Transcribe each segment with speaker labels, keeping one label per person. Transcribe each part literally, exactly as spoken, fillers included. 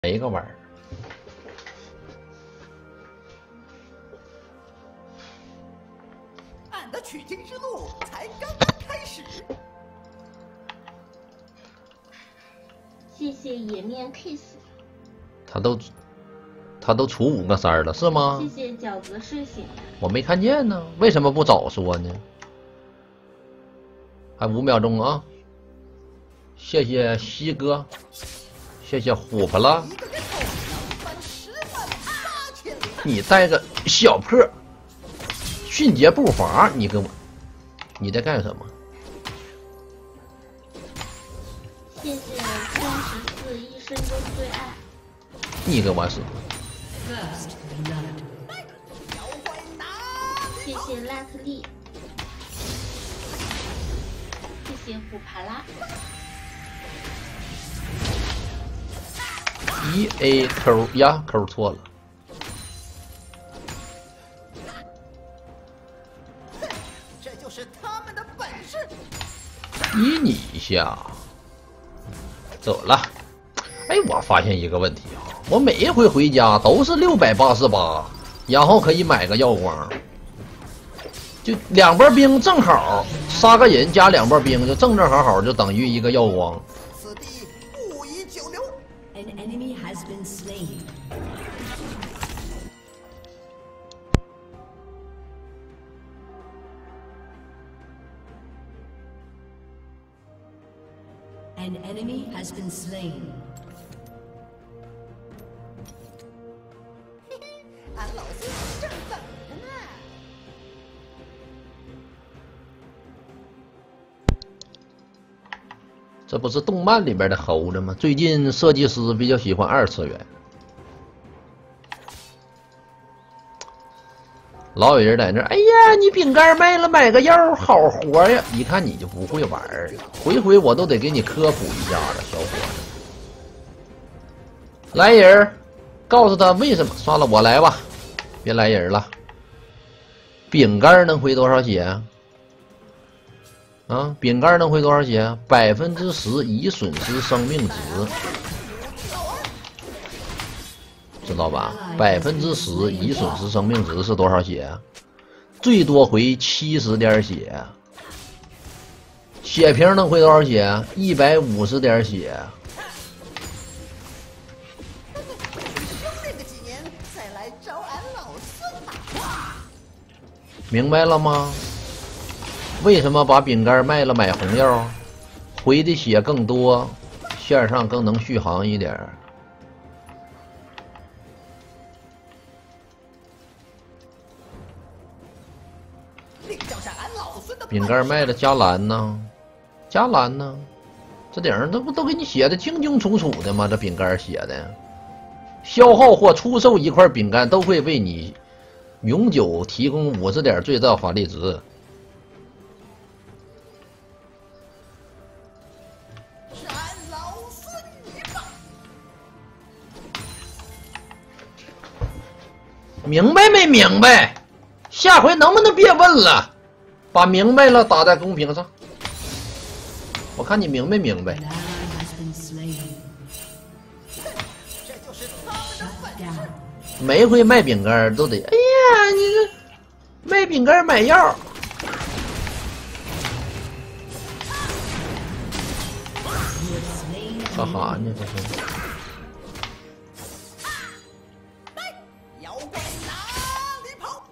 Speaker 1: 一个玩意儿。
Speaker 2: 俺的取经之路才刚刚开始。
Speaker 3: 谢谢野面 kiss。
Speaker 1: 他都他都出五个三儿了是吗？
Speaker 3: 谢谢饺子睡醒。
Speaker 1: 我没看见呢，为什么不早说呢？还五秒钟啊！谢谢西哥，谢谢虎婆了。你带个小破迅捷步伐，你跟我，你在干什么？
Speaker 3: 谢谢三十四一生中最爱。
Speaker 1: 你跟我说。
Speaker 3: 谢谢拉特利。谢谢虎帕拉。
Speaker 1: 一 A 扣呀，扣错了。
Speaker 2: 这就是他们的本事。
Speaker 1: 依你一下，走了。哎，我发现一个问题啊，我每一回回家都是六百八十八，然后可以买个耀光，就两波兵正好杀个人加两波兵，就正正好好就等于一个耀光。
Speaker 2: 此地不宜久留。
Speaker 4: An enemy has been slain. An enemy has been slain.
Speaker 2: 俺老孙正等着呢。
Speaker 1: 这不是动漫里边的猴子吗？最近设计师比较喜欢二次元，老有人在那，哎呀，你饼干卖了买个药好活呀！一看你就不会玩儿，回回我都得给你科普一下子，小伙子。来人，告诉他为什么？算了，我来吧，别来人了。饼干能回多少血啊？啊，饼干能回多少血？百分之十已损失生命值，知道吧？百分之十已损失生命值是多少血？最多回七十点血。血瓶能回多少血？一百五十点血。
Speaker 2: 修炼个几年，再来找俺老孙吧。
Speaker 1: 明白了吗？为什么把饼干卖了买红药？回的血更多，线上更能续航一点。
Speaker 2: 另叫上俺老孙的
Speaker 1: 饼干卖了加蓝呢？加蓝呢？这顶上这不都给你写的清清楚楚的吗？这饼干写的，消耗或出售一块饼干都会为你永久提供五十点最大法力值。
Speaker 2: 是俺老孙一棒。
Speaker 1: 明白没明白？下回能不能别问了？把明白了打在公屏上，我看你明没明白。
Speaker 4: An ally has been slain.
Speaker 2: 这就是他们的本事。
Speaker 4: Down.
Speaker 1: 每回卖饼干都得，哎呀，你这卖饼干买药，
Speaker 4: You have slain
Speaker 1: 干
Speaker 4: an
Speaker 1: 哈
Speaker 4: enemy.
Speaker 1: 呢？这是
Speaker 2: 妖怪哪里跑？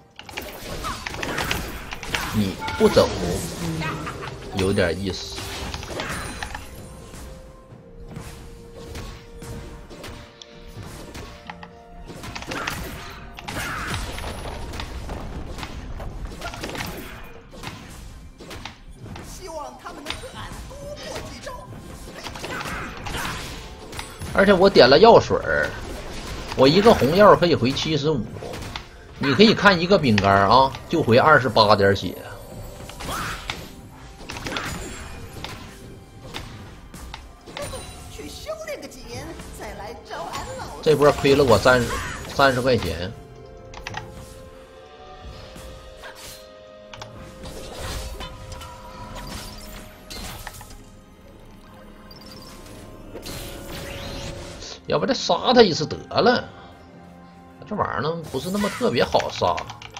Speaker 1: 你不走，有点意思。
Speaker 2: 希望他们能和俺多过几招。
Speaker 1: 而且我点了药水儿，我一个红药可以回七十五，你可以看一个饼干啊，就回二十八点血。
Speaker 2: 去修炼个几年，再来找俺老孙。
Speaker 1: 这波亏了我三十三十块钱。 要不再杀他一次得了。这玩意儿呢，不是那么特别好杀。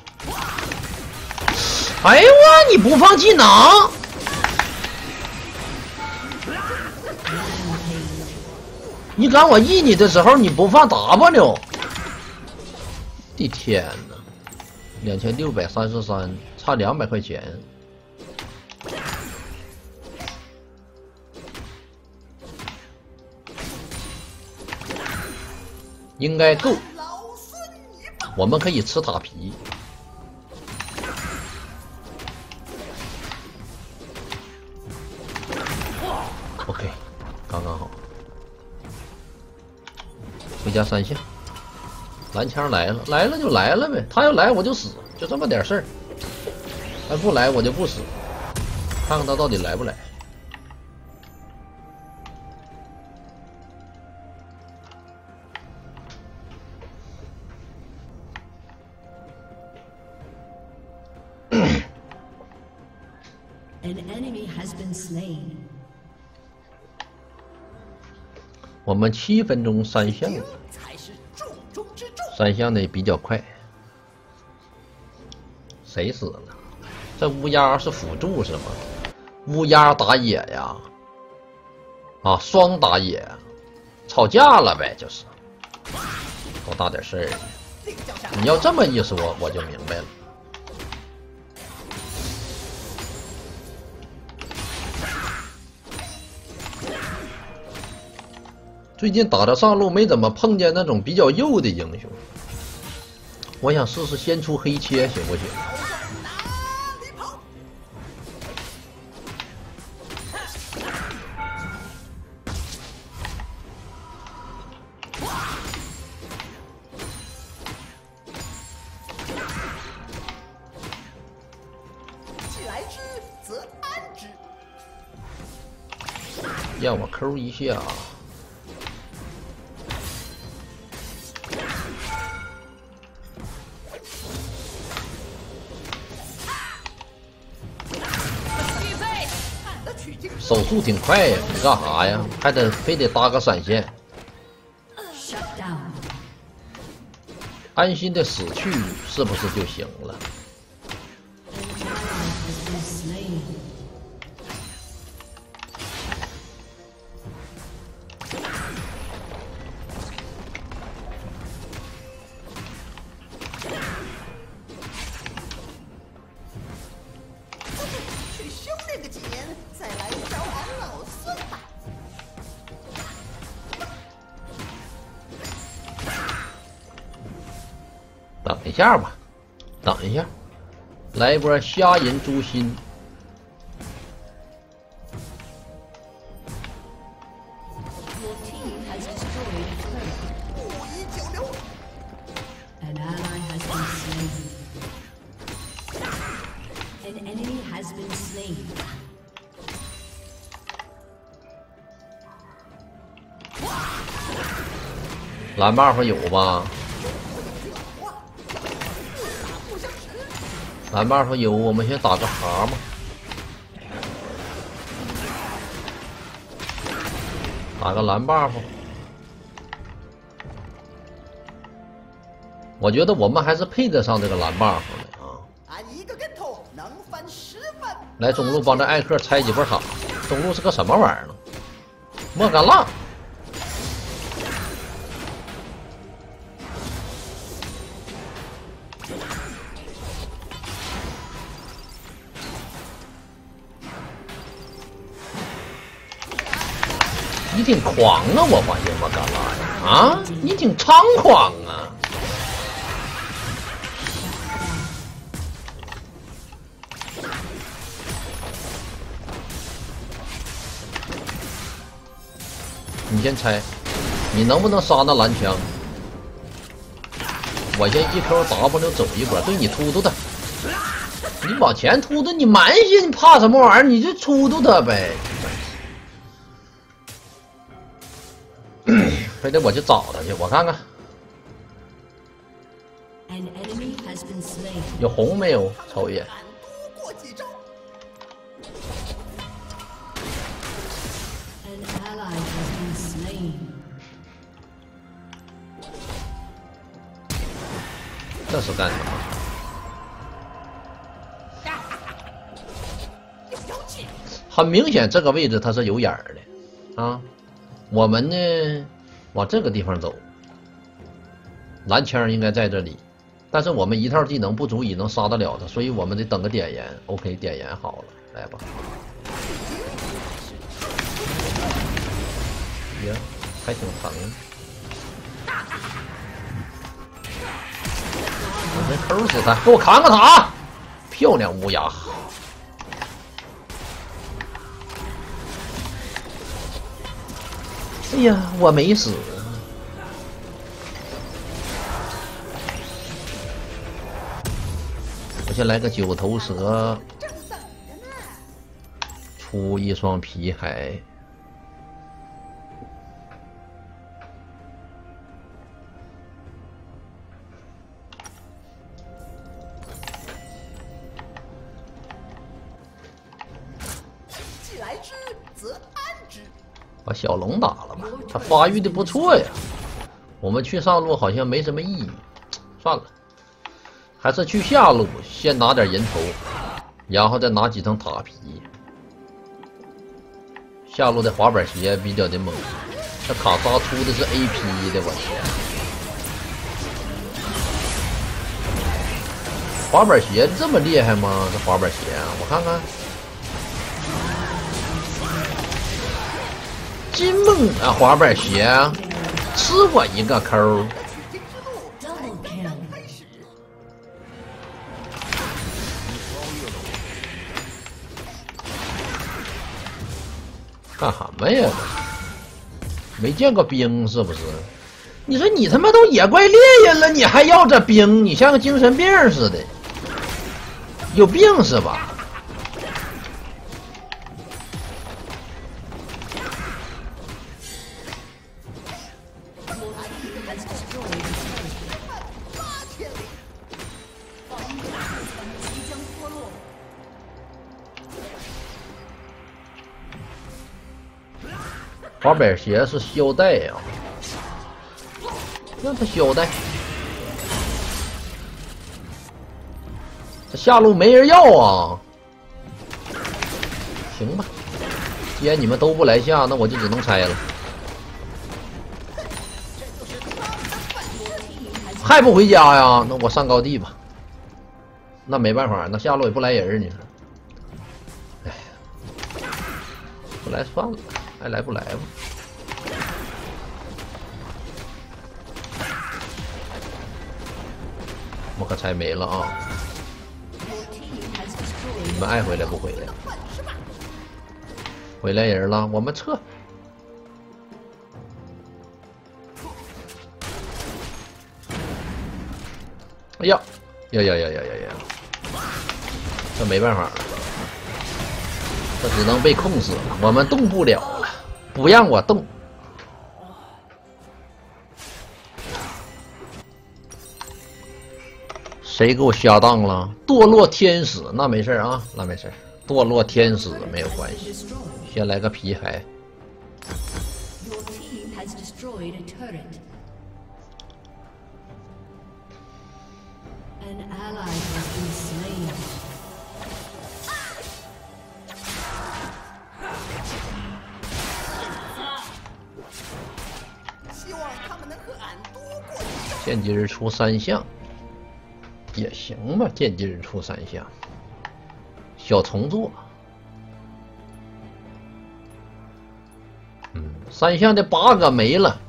Speaker 1: 哎呦我，你不放技能？你赶我 E 你的时候，你不放 W？ 的天哪！两千六百三十三，差两百块钱。应该够，我们可以吃塔皮。OK， 刚刚好。回家三下，蓝枪来了，来了就来了呗。他要来我就死，就这么点事儿。他不来我就不死，看看他到底来不来。
Speaker 4: An enemy has been slain.
Speaker 1: 我们七分钟三项，三项的比较快。谁死了？这乌鸦是辅助是吗？乌鸦打野呀，啊，双打野，吵架了呗，就是，多大点事儿。你要这么一说，我就明白了。最近打的上路没怎么碰见那种比较幼的英雄，我想试试先出黑切行不行？
Speaker 2: 既来之则安之。
Speaker 1: 让我抠一下。手速挺快呀，你干啥呀？还得非得搭个闪现，安心的死去是不是就行了？
Speaker 2: 去修炼个几年，再来找俺老孙吧。
Speaker 1: 等一下吧，等一下，来一波虾银诛心。
Speaker 2: 不宜久留。
Speaker 4: An ally has been slain. An enemy has been slain.
Speaker 1: 蓝 buff 有吧？蓝 buff 有，我们先打个蛤蟆，打个蓝 buff。我觉得我们还是配得上这个蓝 buff 的啊！
Speaker 2: 俺一个跟头能翻十番。
Speaker 1: 来中路帮这艾克拆几波塔。中路是个什么玩意儿呢？莫甘浪。你挺狂啊！我发现莫甘浪呀，啊，你挺猖狂啊！你先拆，你能不能杀那蓝枪？我先一 Q W 走一波，对你突突他，你往前突突，你蛮些，你怕什么玩意儿？你就突突他呗。非得我去找他去，我看看
Speaker 4: An enemy has been slain.
Speaker 1: 有红没有？瞅一眼。
Speaker 2: 俺多过几招。
Speaker 4: An ally has been slain.
Speaker 1: 这是干什么？很明显，这个位置它是有眼儿的啊。我们呢，往这个地方走，蓝枪应该在这里，但是我们一套技能不足以能杀得了他，所以我们得等个点燃。OK， 点燃好了，来吧。呀，还挺疼。我先抠死他，给我扛个塔，漂亮乌鸦。哎呀，我没死。我先来个九头蛇，出一双皮骸。
Speaker 2: 既来之，则安之。
Speaker 1: 把小龙打了吧，他发育的不错呀。我们去上路好像没什么意义，算了，还是去下路先拿点人头，然后再拿几层塔皮。下路的滑板鞋比较的猛，这卡莎出的是 A P 的，我天！滑板鞋这么厉害吗？这滑板鞋啊，我看看。金梦啊，滑板鞋，吃我一个抠！
Speaker 4: Double kill.
Speaker 1: 干什么呀？没见过兵是不是？你说你他妈都野怪猎人了，你还要这兵？你像个精神病似的，有病是吧？滑板鞋是腰带呀、啊，让他腰带。这下路没人要啊。行吧，既然你们都不来下，那我就只能拆了。还不回家呀？那我上高地吧。那没办法，那下路也不来人，你说。哎，不来算了。爱来不来吧？我可拆没了啊！你们爱回来不回来？回来人了，我们撤。哎呀，呀呀呀呀呀呀！这没办法了，这只能被控死了，我们动不了了。不让我动，谁给我下当了？堕落天使那没事啊，那没事，堕落天使没有关系。先来个皮骸。
Speaker 4: Your team has destroyed a turret. An ally has been slain.
Speaker 1: 剑姬日出三项也行吧，剑姬日出三项，小重做。嗯，三项的八个没了。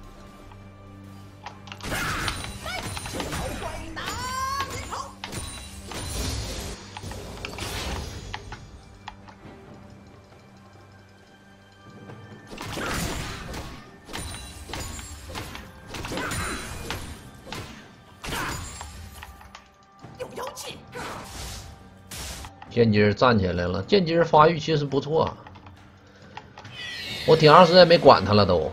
Speaker 1: 剑姬站起来了，剑姬发育其实不错，我挺长时间没管他了都。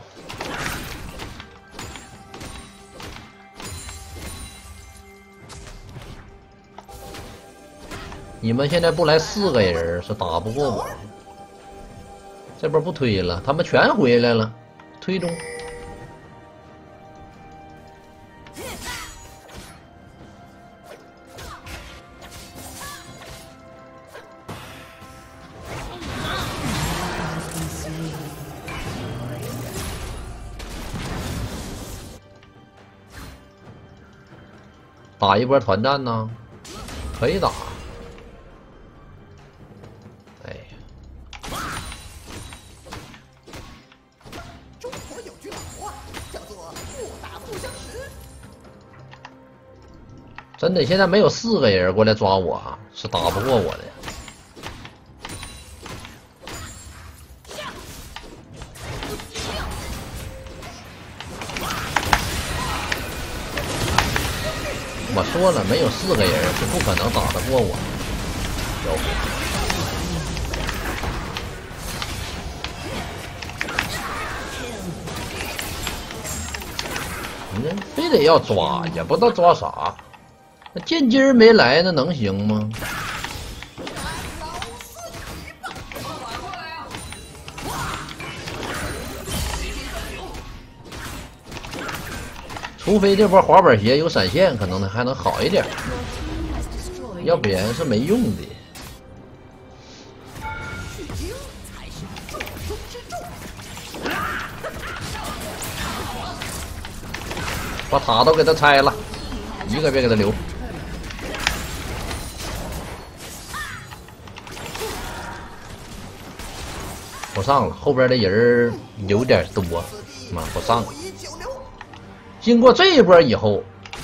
Speaker 1: 你们现在不来四个人是打不过我。这边不推了，他们全回来了，推中。 打一波团战呢？可以打。哎呀，
Speaker 2: 中国有句老话，叫做不打不相识。
Speaker 1: 真的，现在没有四个人过来抓我，是打不过我的。我说了，没有四个人是不可能打得过我的。小伙，你这非得要抓，也不知道抓啥。那剑姬儿没来，那能行吗？除非这波滑板鞋有闪现，可能还能好一点，
Speaker 4: Your team has destroyed
Speaker 1: 要不然是没用的。
Speaker 2: 取经才是重中之重。
Speaker 1: 把塔都给他拆了，一个别给他留。不上了，后边的人有点多，妈不上了。
Speaker 2: 不宜久留。
Speaker 1: 经过这一波以后，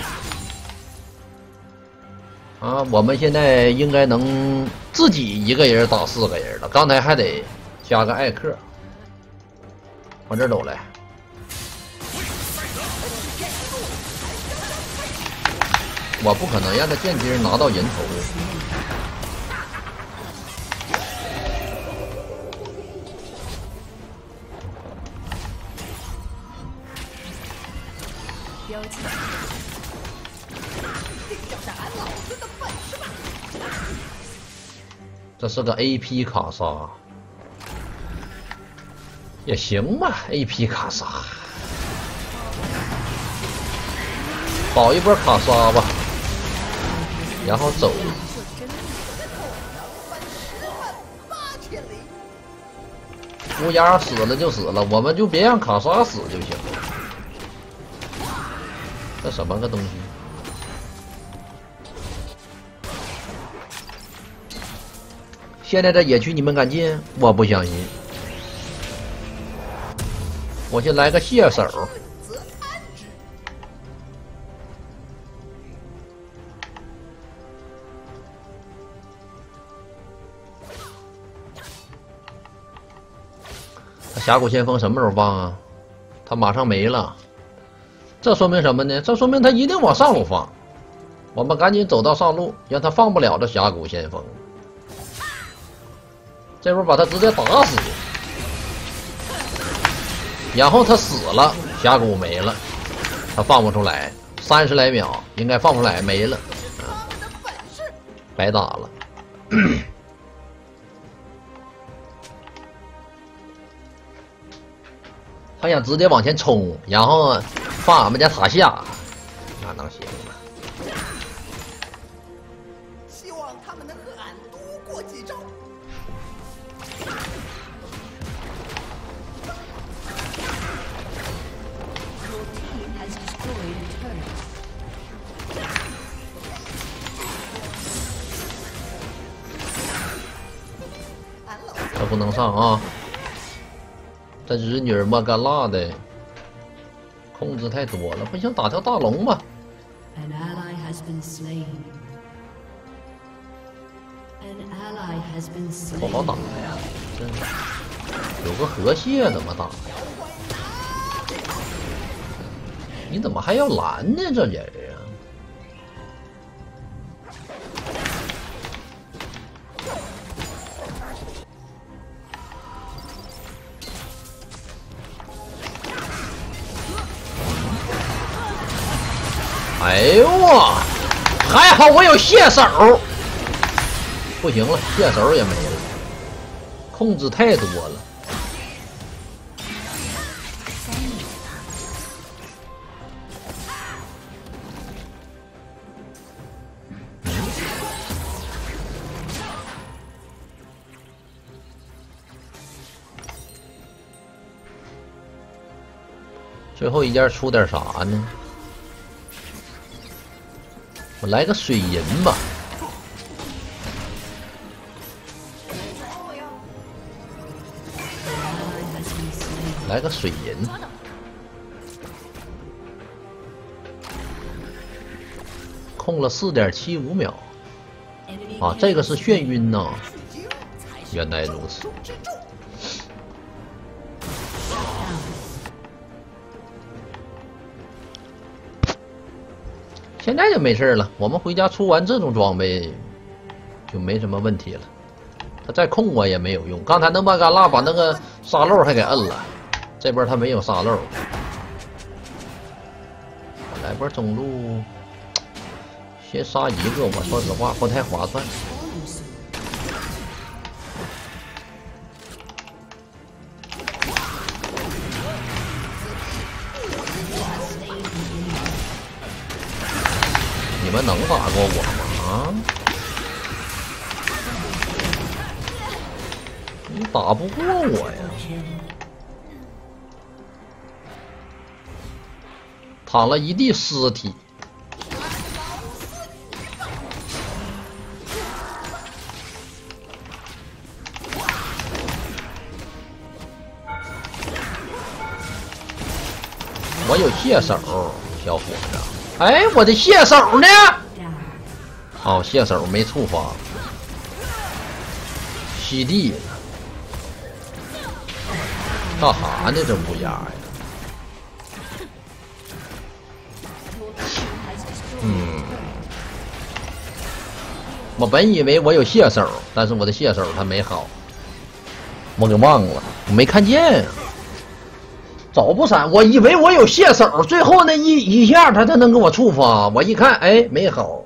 Speaker 1: 啊，我们现在应该能自己一个人打四个人了。刚才还得加个艾克，往这儿走来。我不可能让他剑姬拿到人头。
Speaker 4: 标记。
Speaker 2: 定要是俺老子的本事吧！
Speaker 1: 这是个 A P 卡莎，也行吧 ，A P 卡莎，保一波卡莎吧，然后走。
Speaker 2: 八千里。
Speaker 1: 乌鸦死了就死了，我们就别让卡莎死就行了。这什么个东西？现在这野区你们敢进？我不相信。我先来个蟹手。
Speaker 2: 则安之。
Speaker 1: 他峡谷先锋什么时候放啊？他马上没了。这说明什么呢？这说明他一定往上路放。我们赶紧走到上路，让他放不了这峡谷先锋。这波把他直接打死，然后他死了，峡谷没了，他放不出来，三十来秒应该放不出来，没了，啊，白打了。他想直接往前冲，然后放俺们家塔下，那能行吗？
Speaker 2: 希望他们能和俺多过几招。
Speaker 4: Your team has destroyed a turret.
Speaker 2: 俺老
Speaker 1: 这不能上啊！这日女儿莫干辣的，控制太多了，不行，打条大龙吧。
Speaker 4: An ally has been slain. An ally has been
Speaker 1: 不
Speaker 4: slain.
Speaker 1: 好打呀，真是有个河蟹怎么打呀？你怎么还要拦呢？这人啊！哎呦我，还好我有蟹手，不行了，蟹手也没了，控制太多了。最后一件出点啥呢？ 我来个水银吧。来个水银。控了 四点七五秒。啊，这个是眩晕呐。原来如此。现在就没事了，我们回家出完这种装备就没什么问题了。他再控我也没有用，刚才能把嘎啦把那个沙漏还给摁了，这波他没有沙漏。来波中路，先杀一个，我说实话不太划算。你们能打过我吗？你打不过我呀！躺了一地尸体。我有蟹手，小伙子。哎，我的蟹手呢？哦，蟹手没触发。吸地。干哈呢？这乌鸦呀！嗯，我本以为我有蟹手，但是我的蟹手他没好，我给忘了，我没看见。早不闪，我以为我有蟹手，最后那一一下他才能给我触发，我一看，哎，没好。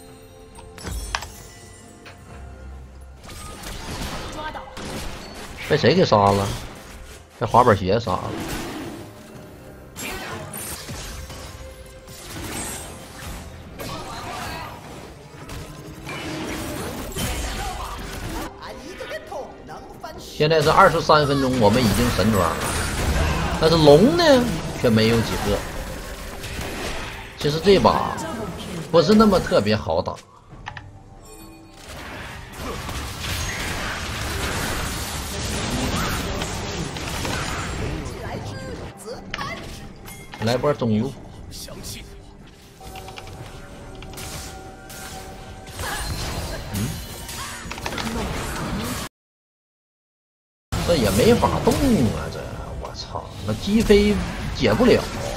Speaker 1: 被谁给杀了？被滑板鞋杀了。现在是二十三分钟，我们已经神装了，但是龙呢却没有几个。其实这把不是那么特别好打。来波中路，嗯，这也没法动啊！这我操，那击飞解不了。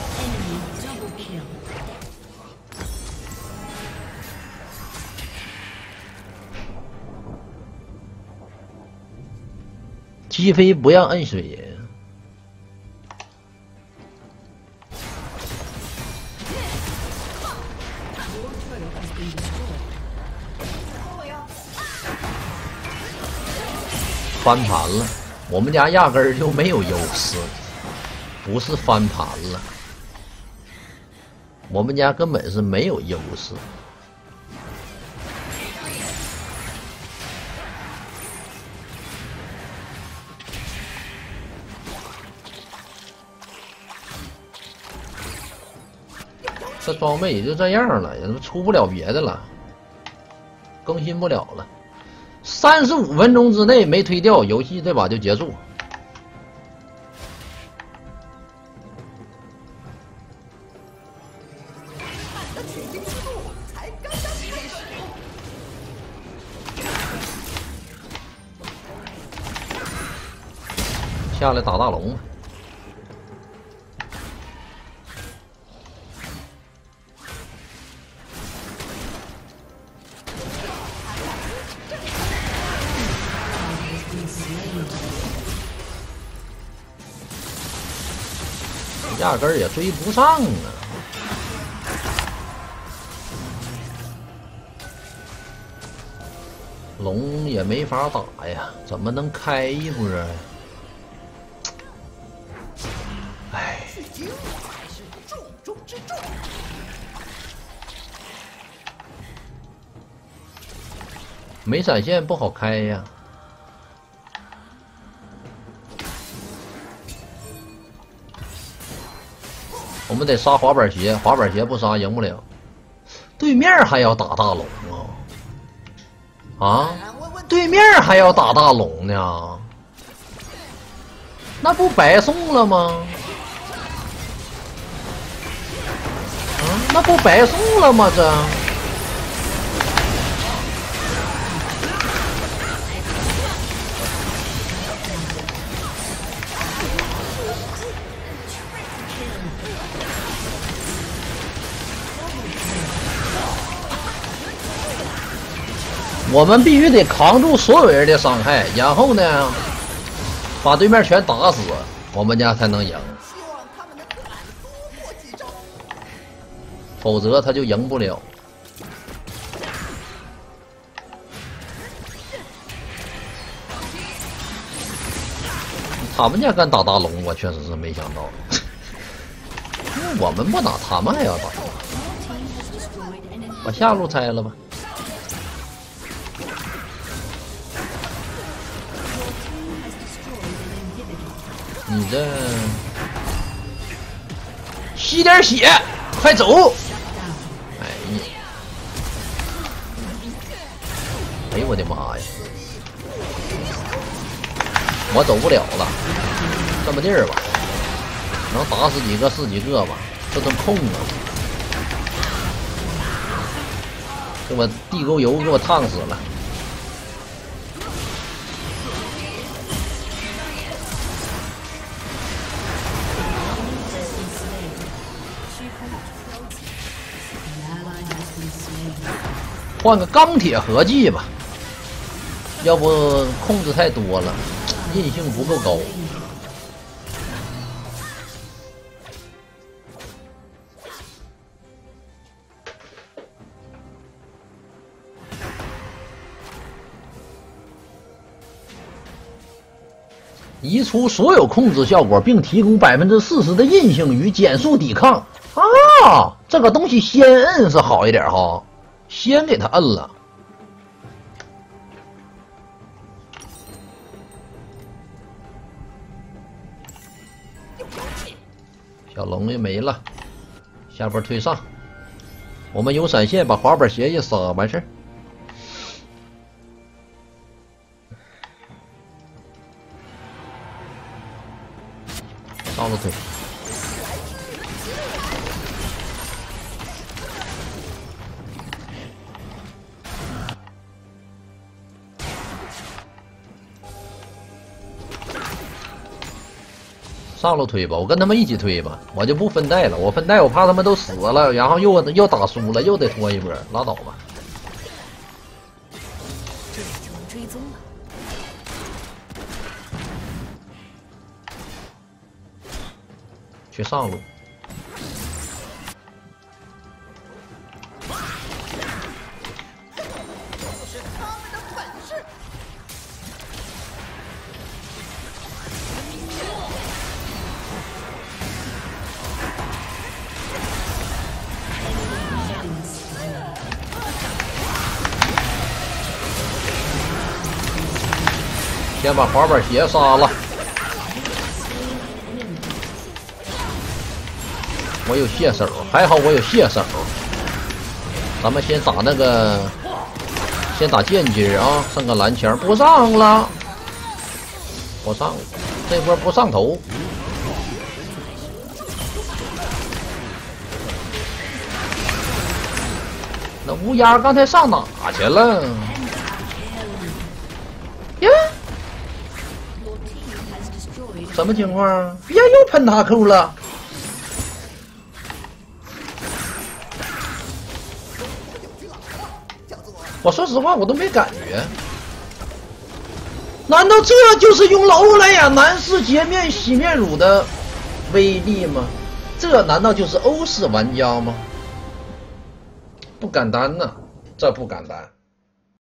Speaker 1: 击飞不让摁水银。翻盘了，我们家压根儿就没有优势，不是翻盘了，我们家根本是没有优势。这装备也就这样了，也出不了别的了，更新不了了。三十五分钟之内没推掉，游戏这把就结束。下来打大龙吧。压根儿也追不上啊！龙也没法打呀，怎么能开一波啊？哎，没闪现不好开呀。我们得杀滑板鞋，滑板鞋不杀赢不了。 对面还要打大龙啊！啊，对面还要打大龙呢，那不白送了吗？啊，那不白送了吗？这。我们必须得扛住所有人的伤害，然后呢，把对面全打死，我们家才能赢。
Speaker 2: 希望他们能敢多过几招，
Speaker 1: 否则他就赢不了。他们家敢打大龙，我确实是没想到。我们不打，他们还要打，把下路拆了吧。你这吸点血，快走！哎呀，哎呦我的妈呀！我走不了了，这么地儿吧，能打死几个是几个吧，这都空啊！给我地沟油给我烫死了。换个钢铁合技吧，要不控制太多了，韧性不够高。移除所有控制效果，并提供百分之四十的韧性与减速抵抗啊！这个东西先摁是好一点哈。先给他摁了，小龙也没了，下边推上，我们有闪现，把滑板鞋一撒，完事儿。上了推。上路推吧，我跟他们一起推吧，我就不分带了。我分带，我怕他们都死了，然后又又打输了，又得拖一波，拉倒吧。
Speaker 4: 这就能追踪了。
Speaker 1: 去上路。
Speaker 2: 这是他们的本事。
Speaker 1: 先把滑板鞋杀了。我有蟹手，还好我有蟹手。咱们先打那个，先打剑姬啊，剩个蓝枪不上了，不上了，这波不上头。那乌鸦刚才上哪去了？呀，什么情况？呀，又喷他扣了。我说实话，我都没感觉。难道这就是用了欧莱雅男士洁面洗面乳的威力吗？这难道就是欧式玩家吗？不敢当呐，这不敢当。